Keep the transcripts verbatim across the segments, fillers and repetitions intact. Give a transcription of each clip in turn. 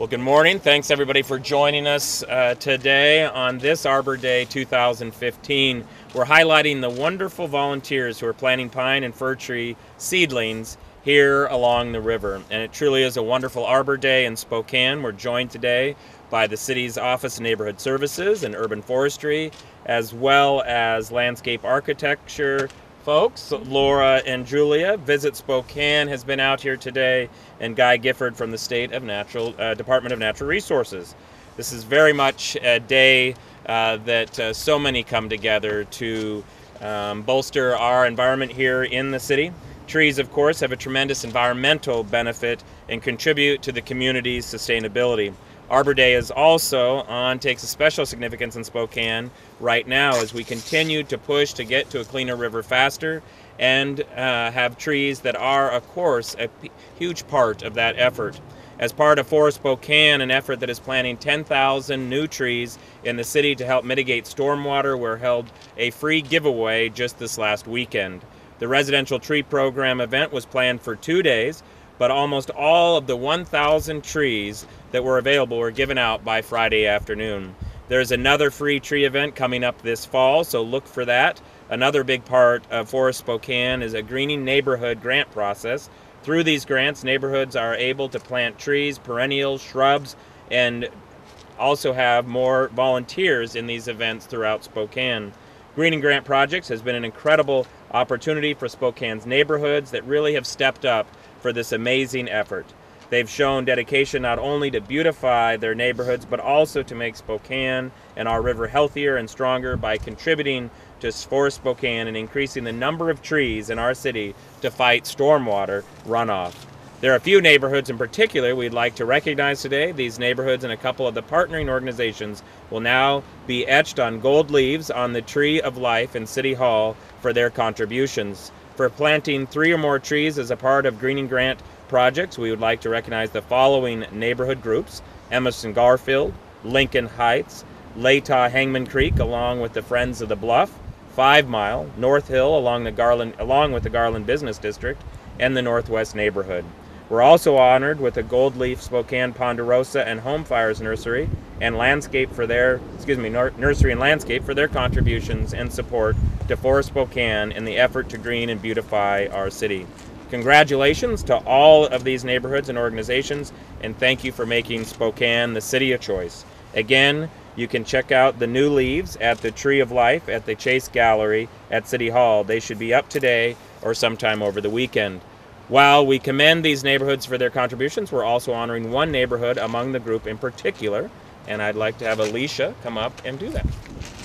Well, good morning. Thanks everybody for joining us uh, today on this Arbor Day two thousand fifteen. We're highlighting the wonderful volunteers who are planting pine and fir tree seedlings here along the river. And it truly is a wonderful Arbor Day in Spokane. We're joined today by the city's Office of Neighborhood Services and Urban Forestry, as well as landscape architecture folks. Laura and Julia. Visit Spokane has been out here today, and Guy Gifford from the State of Natural uh, Department of Natural Resources. This is very much a day uh, that uh, so many come together to um, bolster our environment here in the city. Trees, of course, have a tremendous environmental benefit and contribute to the community's sustainability. Arbor Day is also on, takes a special significance in Spokane right now as we continue to push to get to a cleaner river faster and uh, have trees that are, of course, a p- huge part of that effort. As part of Forest Spokane, an effort that is planting ten thousand new trees in the city to help mitigate stormwater, we held a free giveaway just this last weekend. The residential tree program event was planned for two days, but almost all of the one thousand trees that were available were given out by Friday afternoon. There's another free tree event coming up this fall, so look for that. Another big part of Forest Spokane is a greening neighborhood grant process. Through these grants, neighborhoods are able to plant trees, perennials, shrubs, and also have more volunteers in these events throughout Spokane. Greening Grant Projects has been an incredible opportunity for Spokane's neighborhoods that really have stepped up for this amazing effort. They've shown dedication not only to beautify their neighborhoods, but also to make Spokane and our river healthier and stronger by contributing to Forest Spokane and increasing the number of trees in our city to fight stormwater runoff. There are a few neighborhoods in particular we'd like to recognize today. These neighborhoods and a couple of the partnering organizations will now be etched on gold leaves on the Tree of Life in City Hall for their contributions. For planting three or more trees as a part of Greening Grant projects, we would like to recognize the following neighborhood groups: Emerson Garfield, Lincoln Heights, Latah Hangman Creek, along with the Friends of the Bluff, Five Mile, North Hill, along the Garland, along with the Garland Business District, and the Northwest neighborhood. We're also honored with the Gold Leaf Spokane Ponderosa and Home Fires Nursery and Landscape for their, excuse me, Nursery and Landscape for their contributions and support to Forest Spokane in the effort to green and beautify our city. Congratulations to all of these neighborhoods and organizations, and thank you for making Spokane the city of choice. Again, you can check out the new leaves at the Tree of Life at the Chase Gallery at City Hall. They should be up today or sometime over the weekend. While we commend these neighborhoods for their contributions, we're also honoring one neighborhood among the group in particular, and I'd like to have Alicia come up and do that.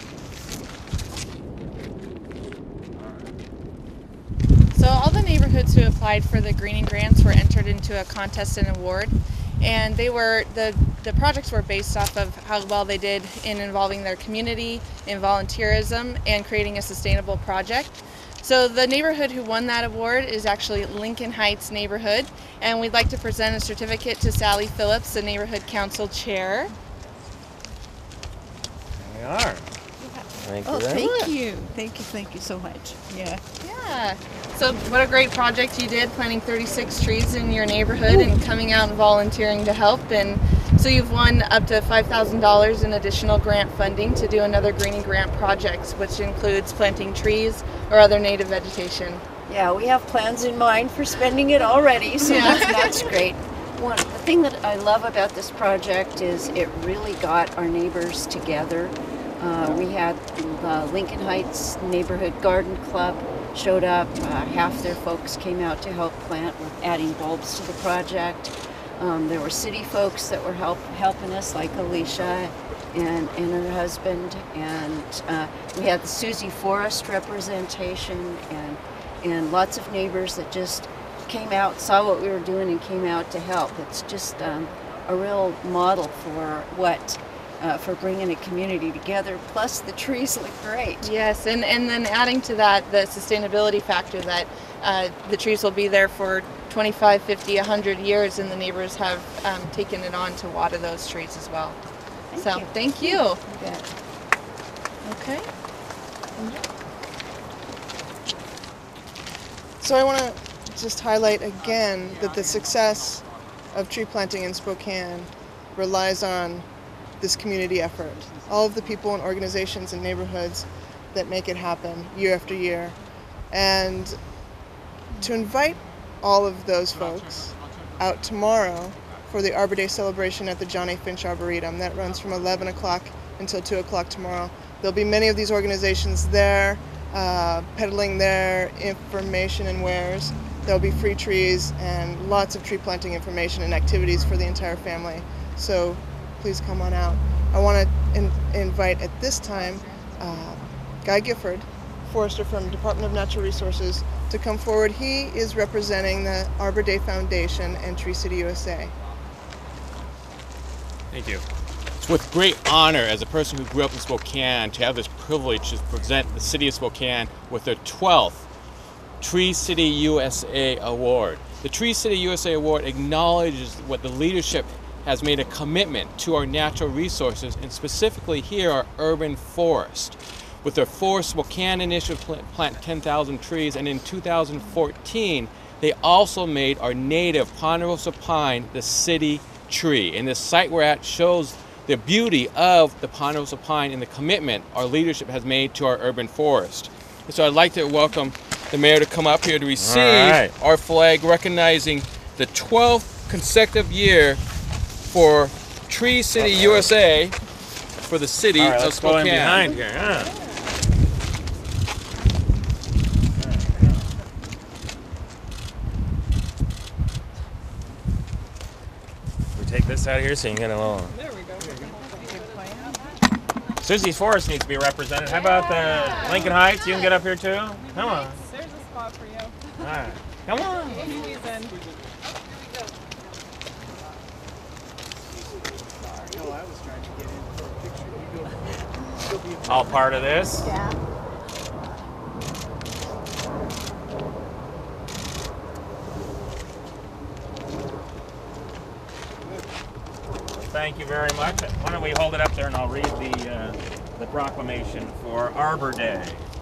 So all the neighborhoods who applied for the greening grants were entered into a contest and award, and they were the the projects were based off of how well they did in involving their community, in volunteerism, and creating a sustainable project. So the neighborhood who won that award is actually Lincoln Heights neighborhood, and we'd like to present a certificate to Sally Phillips, the neighborhood council chair. There we are. Thank you Oh, very thank much. you. Thank you, thank you so much. Yeah. Yeah. So what a great project you did, planting thirty-six trees in your neighborhood and coming out and volunteering to help. And so you've won up to five thousand dollars in additional grant funding to do another greening grant project, which includes planting trees or other native vegetation. Yeah, we have plans in mind for spending it already, so Yeah. that's, that's great. One, the thing that I love about this project is it really got our neighbors together. Uh, we had the Lincoln Heights Neighborhood Garden Club showed up. Uh, half their folks came out to help plant with adding bulbs to the project. Um, there were city folks that were help, helping us, like Alicia and, and her husband. And uh, we had the Susie Forest representation and, and lots of neighbors that just came out, saw what we were doing, and came out to help. It's just um, a real model for what Uh, for bringing a community together, plus the trees look great. Yes, and, and then adding to that the sustainability factor that uh, the trees will be there for twenty-five, fifty, one hundred years, and the neighbors have um, taken it on to water those trees as well. Thank so you. thank you. You bet. Okay. So I want to just highlight again that the success of tree planting in Spokane relies on this community effort. All of the people and organizations and neighborhoods that make it happen year after year. And to invite all of those folks out tomorrow for the Arbor Day celebration at the John A. Finch Arboretum. That runs from eleven o'clock until two o'clock tomorrow. There'll be many of these organizations there uh, peddling their information and wares. There'll be free trees and lots of tree planting information and activities for the entire family. So please come on out. I want to in invite at this time uh, Guy Gifford, forester from Department of Natural Resources, to come forward. He is representing the Arbor Day Foundation and Tree City U S A. Thank you. It's with great honor as a person who grew up in Spokane to have this privilege to present the City of Spokane with their twelfth Tree City U S A Award. The Tree City U S A Award acknowledges what the leadership has made a commitment to our natural resources, and specifically here our urban forest. With their Forest Spokane initiative plant ten thousand trees, and in two thousand fourteen they also made our native ponderosa pine the city tree. And this site we're at shows the beauty of the ponderosa pine and the commitment our leadership has made to our urban forest. And so I'd like to welcome the mayor to come up here to receive right. our flag recognizing the twelfth consecutive year for Tree City U S A for the city All right, of let's go Spokane. in behind here. Huh? We take this out of here so you can get a little. There we go. Susie's Forest needs to be represented. How about the Lincoln Heights? You can get up here too. Come on. There's a spot for you. All right. Come on. All part of this. Yeah. Thank you very much. Why don't we hold it up there and I'll read the uh, the proclamation for Arbor Day.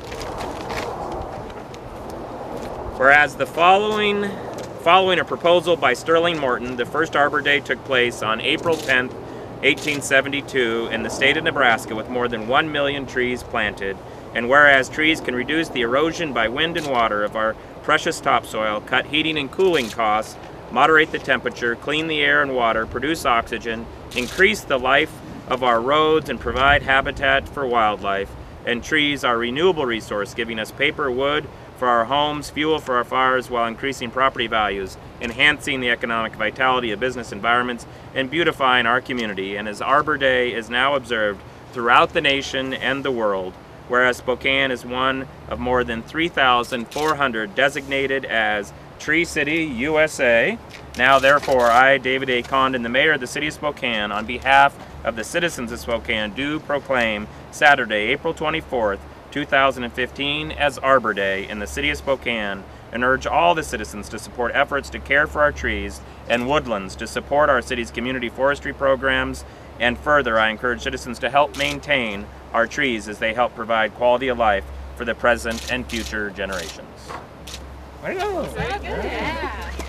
Whereas the following following a proposal by Sterling Morton, the first Arbor Day took place on April tenth, eighteen seventy-two in the state of Nebraska with more than one million trees planted. And whereas trees can reduce the erosion by wind and water of our precious topsoil, cut heating and cooling costs, moderate the temperature, clean the air and water, produce oxygen, increase the life of our roads, and provide habitat for wildlife. And trees are a renewable resource, giving us paper, wood for our homes, fuel for our fires, while increasing property values, enhancing the economic vitality of business environments, and beautifying our community. And as Arbor Day is now observed throughout the nation and the world, whereas Spokane is one of more than three thousand four hundred designated as Tree City U S A. Now therefore I, David A. Condon, the mayor of the city of Spokane, on behalf of the citizens of Spokane, do proclaim Saturday, April twenty-fourth, two thousand fifteen as Arbor Day in the city of Spokane, and urge all the citizens to support efforts to care for our trees and woodlands, to support our city's community forestry programs, and further I encourage citizens to help maintain our trees as they help provide quality of life for the present and future generations. Way to go. Very good. Yeah.